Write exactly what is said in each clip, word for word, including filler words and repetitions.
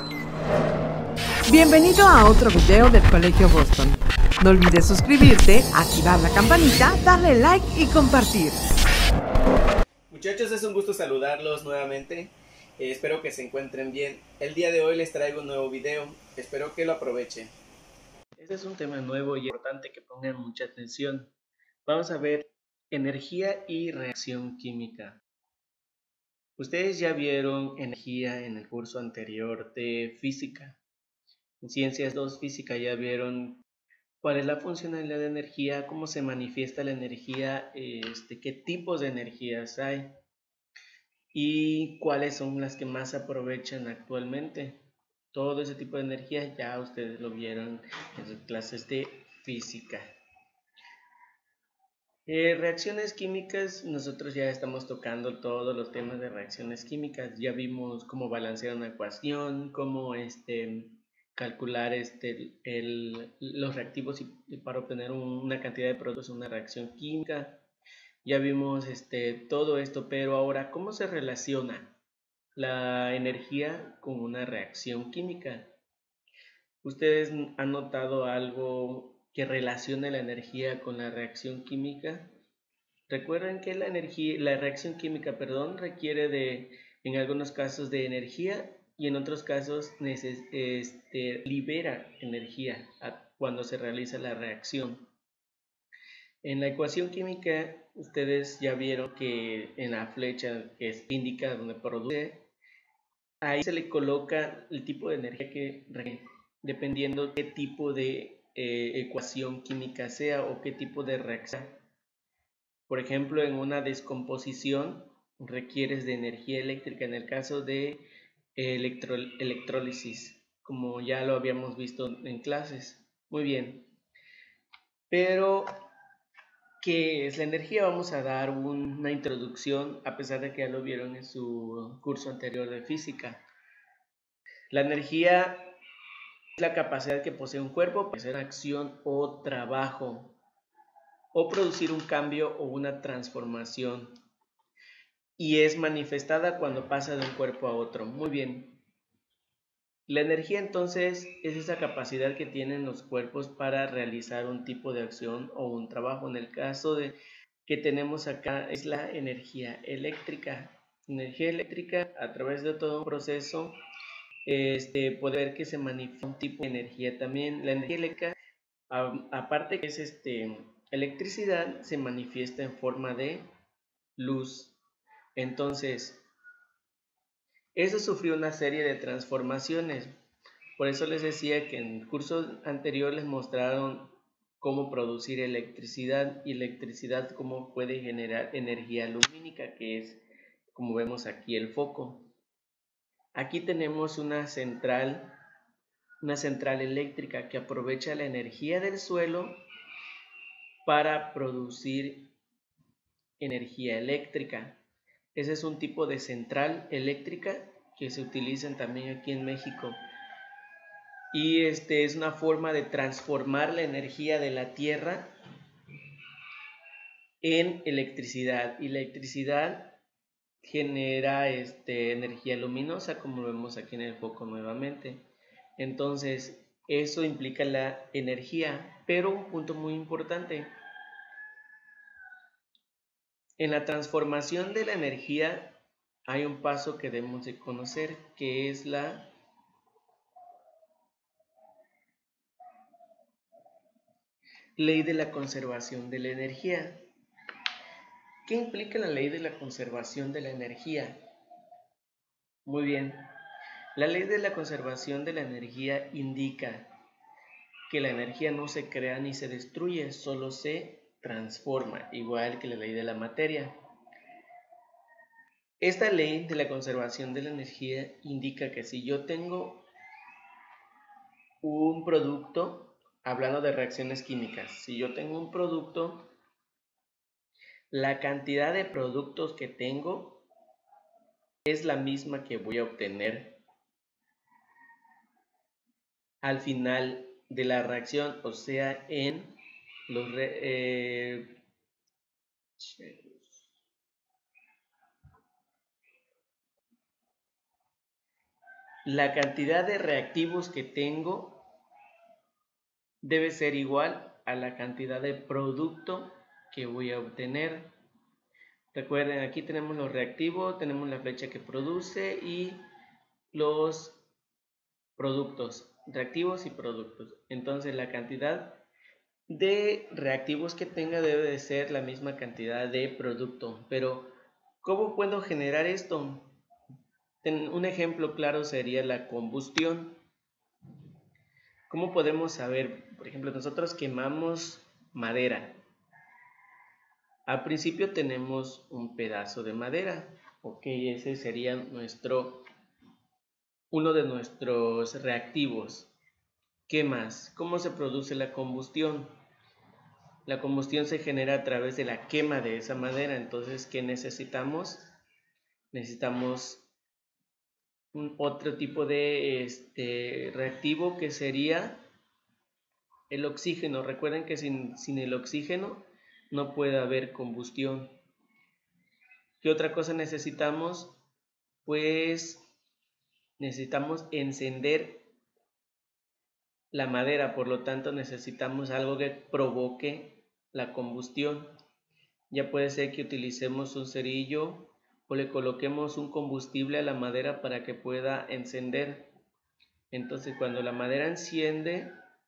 Bienvenido a otro video del Colegio Boston. No olvides suscribirte, activar la campanita, darle like y compartir. Muchachos, es un gusto saludarlos nuevamente. Eh, espero que se encuentren bien. El día de hoy les traigo un nuevo video. Espero que lo aprovechen. Este es un tema nuevo y importante que pongan mucha atención. Vamos a ver energía y reacción química. Ustedes ya vieron energía en el curso anterior de física. En Ciencias dos Física ya vieron cuál es la funcionalidad de energía, cómo se manifiesta la energía, este, qué tipos de energías hay y cuáles son las que más aprovechan actualmente. Todo ese tipo de energía ya ustedes lo vieron en sus clases de física. Eh, reacciones químicas, nosotros ya estamos tocando todos los temas de reacciones químicas. Ya vimos cómo balancear una ecuación, cómo este, calcular este, el, los reactivos y, y para obtener un, una cantidad de productos en una reacción química. Ya vimos este, todo esto, pero ahora, ¿cómo se relaciona la energía con una reacción química? ¿Ustedes han notado algo que relacione la energía con la reacción química? Recuerden que la energía, la reacción química, perdón, requiere de, en algunos casos, de energía y en otros casos neces, este, libera energía a, cuando se realiza la reacción. En la ecuación química, ustedes ya vieron que en la flecha que es, indica donde produce, ahí se le coloca el tipo de energía que requiere, dependiendo qué tipo de eh, ecuación química sea o qué tipo de reacción. Por ejemplo, en una descomposición requieres de energía eléctrica en el caso de electro, electrólisis, como ya lo habíamos visto en clases. Muy bien. Pero, ¿qué es la energía? Vamos a dar una introducción, a pesar de que ya lo vieron en su curso anterior de física. La energía es la capacidad que posee un cuerpo para hacer acción o trabajo, o producir un cambio o una transformación, y es manifestada cuando pasa de un cuerpo a otro. Muy bien. La energía entonces es esa capacidad que tienen los cuerpos para realizar un tipo de acción o un trabajo. En el caso de que tenemos acá es la energía eléctrica. Energía eléctrica a través de todo un proceso este, puede ver que se manifiesta un tipo de energía también. La energía eléctrica, a, aparte que es este, electricidad, se manifiesta en forma de luz. Entonces, eso sufrió una serie de transformaciones. Por eso les decía que en el curso anterior les mostraron cómo producir electricidad y electricidad cómo puede generar energía lumínica, que es como vemos aquí el foco. Aquí tenemos una central, una central eléctrica que aprovecha la energía del suelo para producir energía eléctrica. Ese es un tipo de central eléctrica que se utilizan también aquí en México. Y este es una forma de transformar la energía de la tierra en electricidad. Y la electricidad genera este, energía luminosa, como lo vemos aquí en el foco nuevamente. Entonces, eso implica la energía, pero un punto muy importante. En la transformación de la energía hay un paso que debemos de conocer, que es la ley de la conservación de la energía. ¿Qué implica la ley de la conservación de la energía? Muy bien, la ley de la conservación de la energía indica que la energía no se crea ni se destruye, solo se transforma, igual que la ley de la materia. Esta ley de la conservación de la energía indica que si yo tengo un producto, hablando de reacciones químicas, si yo tengo un producto, la cantidad de productos que tengo es la misma que voy a obtener al final de la reacción, o sea, en los re, eh, la cantidad de reactivos que tengo debe ser igual a la cantidad de producto que voy a obtener. Recuerden, aquí tenemos los reactivos, tenemos la flecha que produce y los productos, reactivos y productos. Entonces la cantidad de reactivos que tenga debe de ser la misma cantidad de producto. Pero ¿cómo puedo generar esto? Un ejemplo claro sería la combustión. ¿Cómo podemos saber? Por ejemplo, nosotros quemamos madera. Al principio tenemos un pedazo de madera. Ok, ese sería nuestro, uno de nuestros reactivos. ¿Qué más? ¿Cómo se produce la combustión? La combustión se genera a través de la quema de esa madera. Entonces, ¿qué necesitamos? Necesitamos un otro tipo de este, reactivo que sería el oxígeno. Recuerden que sin, sin el oxígeno no puede haber combustión. ¿Qué otra cosa necesitamos? Pues necesitamos encender la madera, por lo tanto necesitamos algo que provoque la combustión. Ya puede ser que utilicemos un cerillo o le coloquemos un combustible a la madera para que pueda encender. Entonces cuando la madera enciende,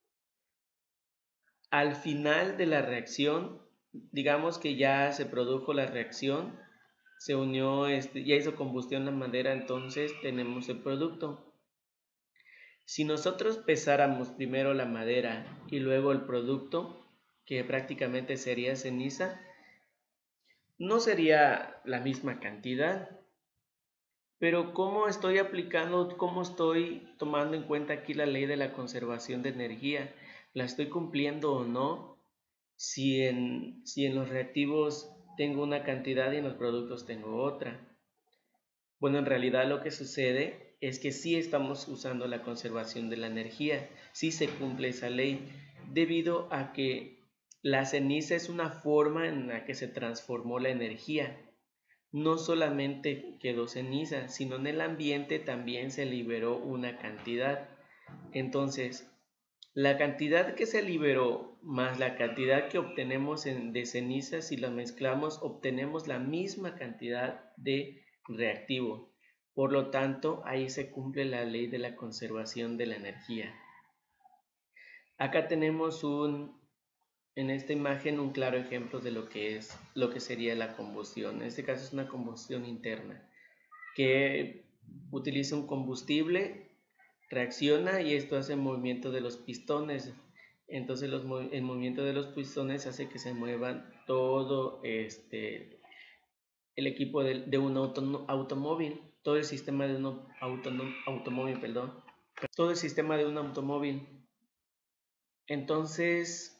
al final de la reacción, digamos que ya se produjo la reacción, se unió, este, ya hizo combustión la madera, entonces tenemos el producto. Si nosotros pesáramos primero la madera y luego el producto, que prácticamente sería ceniza, no sería la misma cantidad. Pero ¿cómo estoy aplicando, cómo estoy tomando en cuenta aquí la ley de la conservación de energía? ¿La estoy cumpliendo o no? Si en, si en los reactivos tengo una cantidad y en los productos tengo otra. Bueno, en realidad lo que sucede es que sí estamos usando la conservación de la energía, sí se cumple esa ley, debido a que la ceniza es una forma en la que se transformó la energía. No solamente quedó ceniza, sino en el ambiente también se liberó una cantidad. Entonces, la cantidad que se liberó más la cantidad que obtenemos en, de ceniza, si la mezclamos, obtenemos la misma cantidad de reactivo. Por lo tanto, ahí se cumple la ley de la conservación de la energía. Acá tenemos un, en esta imagen un claro ejemplo de lo que es, lo que sería la combustión. En este caso es una combustión interna que utiliza un combustible, reacciona y esto hace el movimiento de los pistones. Entonces los, el movimiento de los pistones hace que se muevan todo este, el equipo de, de un auto, automóvil, todo el sistema de un auto, automóvil, perdón, todo el sistema de un automóvil. Entonces,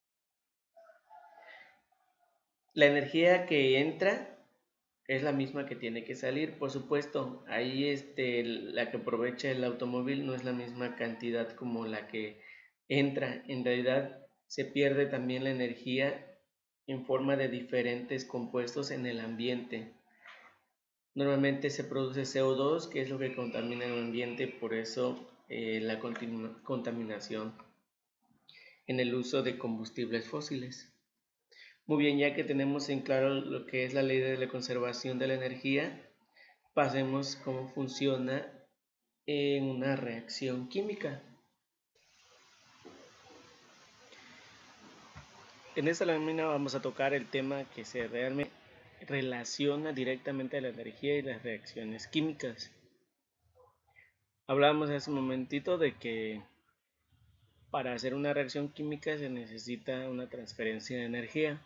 la energía que entra es la misma que tiene que salir. Por supuesto, ahí este, la que aprovecha el automóvil no es la misma cantidad como la que entra. En realidad se pierde también la energía en forma de diferentes compuestos en el ambiente. Normalmente se produce C O dos, que es lo que contamina el ambiente, por eso eh, la contaminación en el uso de combustibles fósiles. Muy bien, ya que tenemos en claro lo que es la ley de la conservación de la energía, pasemos cómo funciona en una reacción química. En esta lámina vamos a tocar el tema que se realmente relaciona directamente a la energía y las reacciones químicas. Hablábamos hace un momentito de que para hacer una reacción química se necesita una transferencia de energía.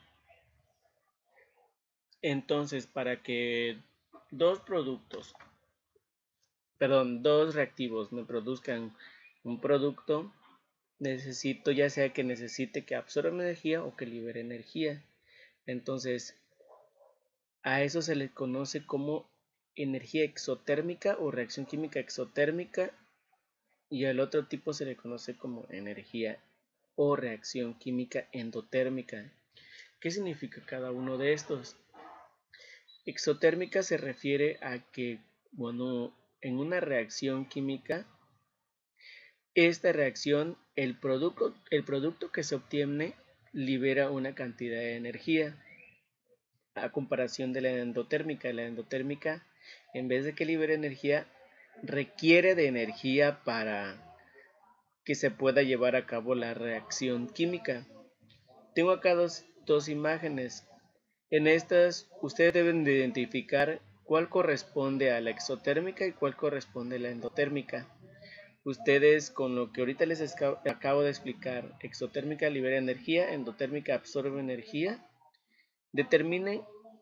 Entonces, para que dos productos, perdón, dos reactivos me produzcan un producto, necesito ya sea que necesite que absorba energía o que libere energía. Entonces, a eso se le conoce como energía exotérmica o reacción química exotérmica, y al otro tipo se le conoce como energía o reacción química endotérmica. ¿Qué significa cada uno de estos? Exotérmica se refiere a que, bueno, en una reacción química, esta reacción, el producto, el producto que se obtiene libera una cantidad de energía a comparación de la endotérmica. La endotérmica, en vez de que libere energía, requiere de energía para que se pueda llevar a cabo la reacción química. Tengo acá dos, dos imágenes. En estas ustedes deben de identificar cuál corresponde a la exotérmica y cuál corresponde a la endotérmica. Ustedes, con lo que ahorita les acabo de explicar, exotérmica libera energía, endotérmica absorbe energía, determinen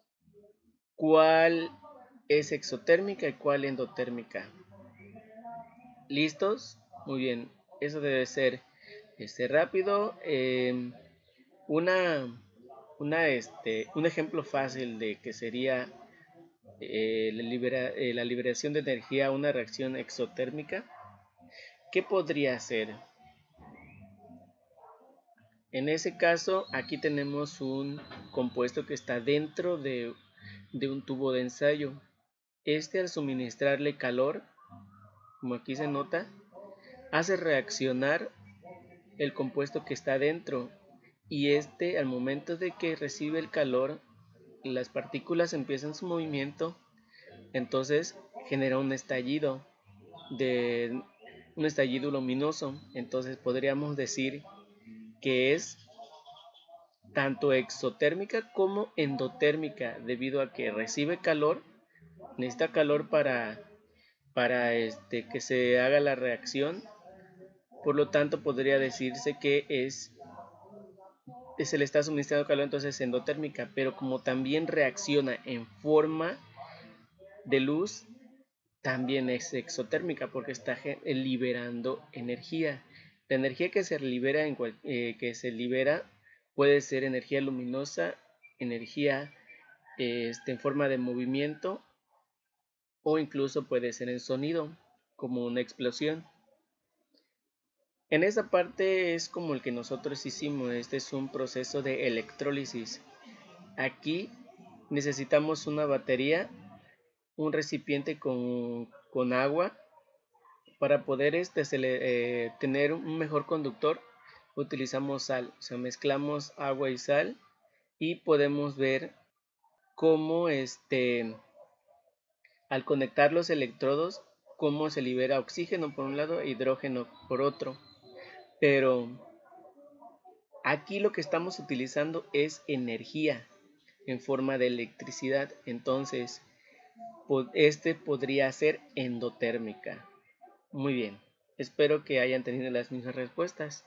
cuál es exotérmica y cuál endotérmica. ¿Listos? Muy bien, eso debe ser este, rápido. Eh, una, una, este, un ejemplo fácil de que sería eh, la, libera, eh, la liberación de energía a una reacción exotérmica. ¿Qué podría ser? En ese caso, aquí tenemos un compuesto que está dentro de, de un tubo de ensayo. Este, al suministrarle calor, como aquí se nota, hace reaccionar el compuesto que está dentro, y este, al momento de que recibe el calor, las partículas empiezan su movimiento, entonces genera un estallido de un estallido luminoso. Entonces podríamos decir que es tanto exotérmica como endotérmica, debido a que recibe calor, necesita calor para, para este, que se haga la reacción. Por lo tanto, podría decirse que es, se le está suministrando calor, entonces endotérmica, pero como también reacciona en forma de luz, también es exotérmica porque está liberando energía. La energía que se libera, en cual, eh, que se libera puede ser energía luminosa, energía eh, este, en forma de movimiento, o incluso puede ser en sonido, como una explosión. En esa parte es como el que nosotros hicimos. Este es un proceso de electrólisis. Aquí necesitamos una batería, un recipiente con, con agua. Para poder este, se le, eh, tener un mejor conductor, utilizamos sal. O sea, mezclamos agua y sal y podemos ver cómo este, al conectar los electrodos, cómo se libera oxígeno por un lado e hidrógeno por otro. Pero aquí lo que estamos utilizando es energía en forma de electricidad. Entonces, este podría ser endotérmica. Muy bien, espero que hayan tenido las mismas respuestas.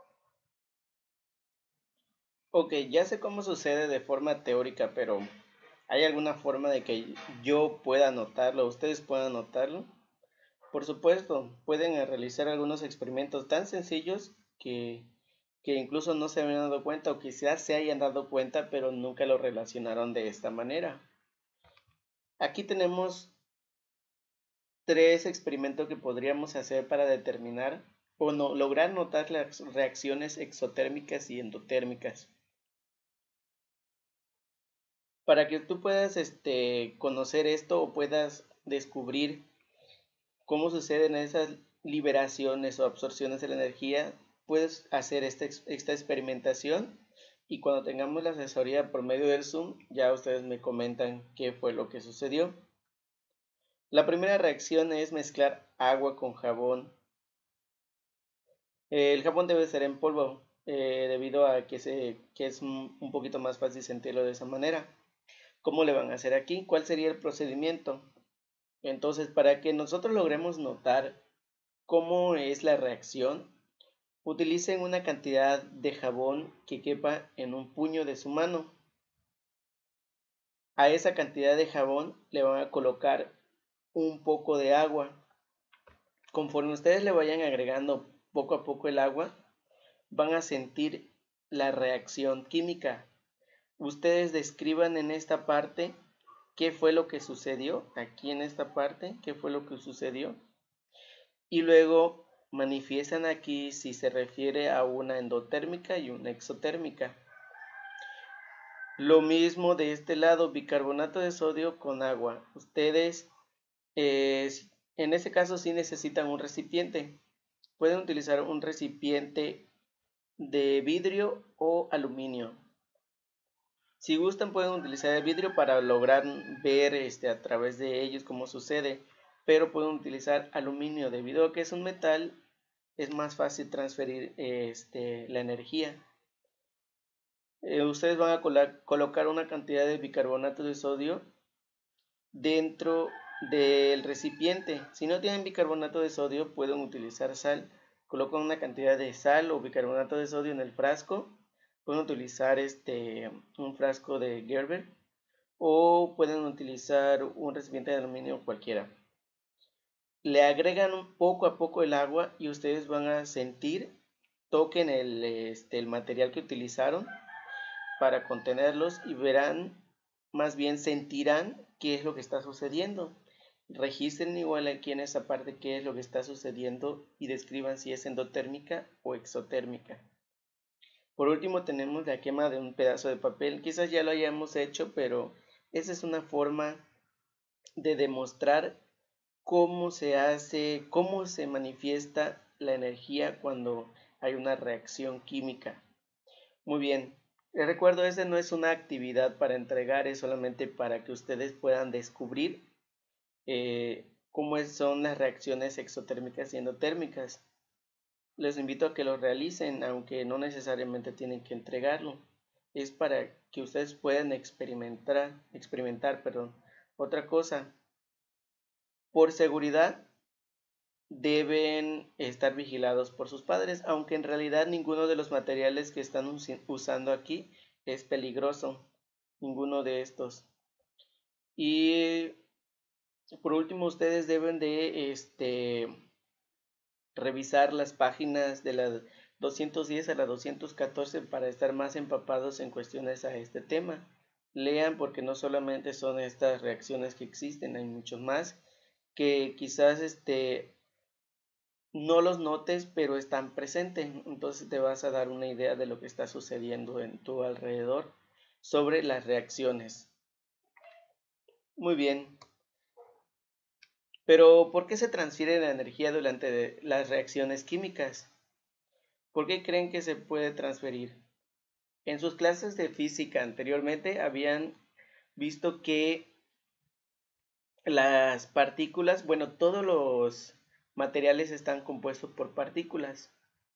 Ok, ya sé cómo sucede de forma teórica, pero ¿hay alguna forma de que yo pueda notarlo, ustedes puedan notarlo? Por supuesto, pueden realizar algunos experimentos tan sencillos que, que incluso no se habían dado cuenta, o quizás se hayan dado cuenta, pero nunca lo relacionaron de esta manera. Aquí tenemos tres experimentos que podríamos hacer para determinar o no, lograr notar las reacciones exotérmicas y endotérmicas. Para que tú puedas este, conocer esto o puedas descubrir cómo suceden esas liberaciones o absorciones de la energía, puedes hacer esta, esta experimentación, y cuando tengamos la asesoría por medio del Zoom, ya ustedes me comentan qué fue lo que sucedió. La primera reacción es mezclar agua con jabón. El jabón debe ser en polvo, eh, debido a que, se, que es un, un poquito más fácil sentirlo de esa manera. ¿Cómo le van a hacer aquí? ¿Cuál sería el procedimiento? Entonces, para que nosotros logremos notar cómo es la reacción, utilicen una cantidad de jabón que quepa en un puño de su mano. A esa cantidad de jabón le van a colocar un poco de agua. Conforme ustedes le vayan agregando poco a poco el agua, van a sentir la reacción química. Ustedes describan en esta parte qué fue lo que sucedió, aquí en esta parte, qué fue lo que sucedió, y luego manifiestan aquí si se refiere a una endotérmica y una exotérmica. Lo mismo de este lado, bicarbonato de sodio con agua. Ustedes, eh, En ese caso sí necesitan un recipiente. Pueden utilizar un recipiente de vidrio o aluminio. Si gustan pueden utilizar el vidrio para lograr ver este, a través de ellos cómo sucede, pero pueden utilizar aluminio debido a que es un metal, es más fácil transferir este, la energía. Eh, ustedes van a colo colocar una cantidad de bicarbonato de sodio dentro del recipiente. Si no tienen bicarbonato de sodio pueden utilizar sal. Colocan una cantidad de sal o bicarbonato de sodio en el frasco. Pueden utilizar este, un frasco de Gerber o pueden utilizar un recipiente de aluminio cualquiera. Le agregan poco a poco el agua y ustedes van a sentir, toquen el, este, el material que utilizaron para contenerlos y verán, más bien sentirán qué es lo que está sucediendo. Registren igual aquí en esa parte qué es lo que está sucediendo y describan si es endotérmica o exotérmica. Por último tenemos la quema de un pedazo de papel. Quizás ya lo hayamos hecho, pero esa es una forma de demostrar cómo se hace, cómo se manifiesta la energía cuando hay una reacción química. Muy bien, les recuerdo, esta no es una actividad para entregar, es solamente para que ustedes puedan descubrir eh, cómo son las reacciones exotérmicas y endotérmicas. Les invito a que lo realicen, aunque no necesariamente tienen que entregarlo. Es para que ustedes puedan experimentar, experimentar, perdón. Otra cosa, por seguridad deben estar vigilados por sus padres, aunque en realidad ninguno de los materiales que están usando aquí es peligroso, ninguno de estos. Y por último, ustedes deben de este, revisar las páginas de la doscientos diez a la doscientos catorce para estar más empapados en cuestiones a este tema. Lean, porque no solamente son estas reacciones que existen, hay muchos más que quizás este, no los notes, pero están presentes. Entonces te vas a dar una idea de lo que está sucediendo en tu alrededor sobre las reacciones. Muy bien. Pero ¿por qué se transfiere la energía durante las reacciones químicas? ¿Por qué creen que se puede transferir? En sus clases de física anteriormente habían visto que las partículas, bueno, todos los materiales están compuestos por partículas.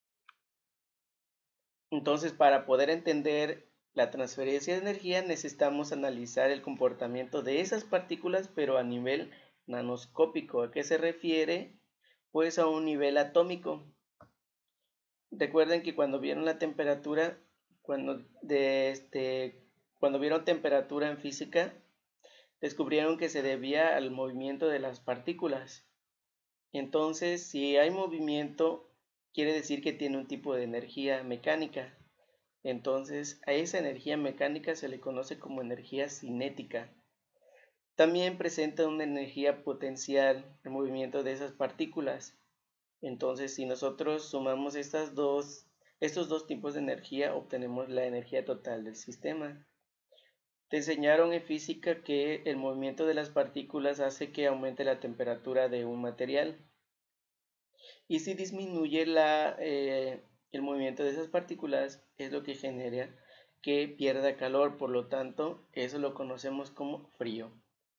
Entonces, para poder entender la transferencia de energía necesitamos analizar el comportamiento de esas partículas, pero a nivel nanoscópico. ¿A qué se refiere? Pues a un nivel atómico. Recuerden que cuando vieron la temperatura, cuando, de este, cuando vieron temperatura en física, descubrieron que se debía al movimiento de las partículas. Entonces, si hay movimiento, quiere decir que tiene un tipo de energía mecánica. Entonces, a esa energía mecánica se le conoce como energía cinética. También presenta una energía potencial, el movimiento de esas partículas. Entonces, si nosotros sumamos estas dos, estos dos tipos de energía, obtenemos la energía total del sistema. Te enseñaron en física que el movimiento de las partículas hace que aumente la temperatura de un material. Y si disminuye la, eh, el movimiento de esas partículas, es lo que genera que pierda calor, por lo tanto, eso lo conocemos como frío.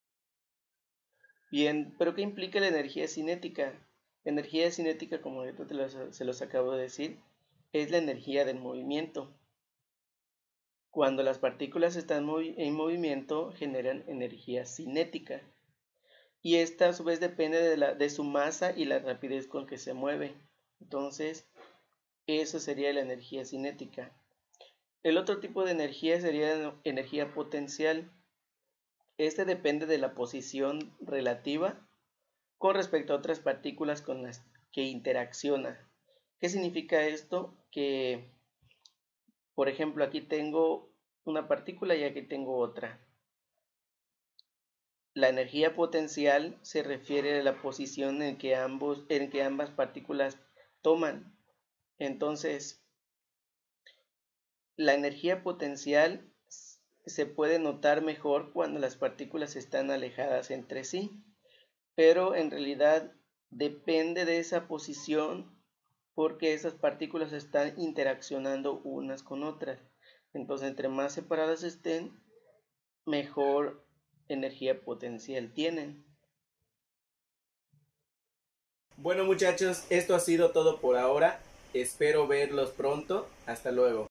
Bien, pero ¿qué implica la energía cinética? La energía cinética, como ahorita te los, se los acabo de decir, es la energía del movimiento. Cuando las partículas están en movimiento, generan energía cinética. Y esta a su vez depende de, la, de su masa y la rapidez con que se mueve. Entonces, eso sería la energía cinética. El otro tipo de energía sería energía potencial. Este depende de la posición relativa con respecto a otras partículas con las que interacciona. ¿Qué significa esto? Que, por ejemplo, aquí tengo una partícula y aquí tengo otra. La energía potencial se refiere a la posición en que, ambos, en que ambas partículas toman. Entonces, la energía potencial se puede notar mejor cuando las partículas están alejadas entre sí. pero en realidad depende de esa posición porque esas partículas están interaccionando unas con otras. Entonces, entre más separadas estén, mejor energía potencial tienen. Bueno muchachos, esto ha sido todo por ahora. Espero verlos pronto. Hasta luego.